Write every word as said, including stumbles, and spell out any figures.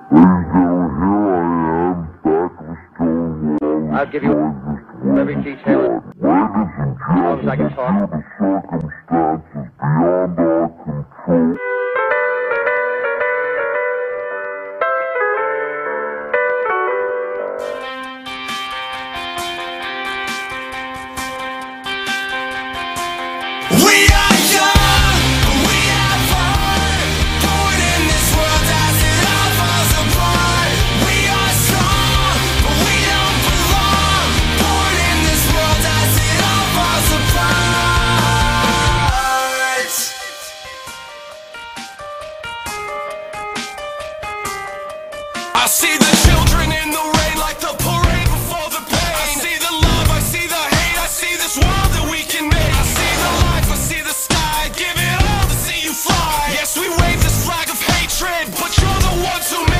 I'll give you every detail as long as I can talk. Circumstances beyond our control. We are young, we have fun, born in this world as it all falls apart. We are strong, but we don't belong, born in this world as it all falls apart. I see the children in the rain like the parade before the pain. I see the love, I see the hate, I see this world that we can make. I see the life, I see the sky, give it all to see you fly. Yes, we wave this flag of hatred, but you're the ones who make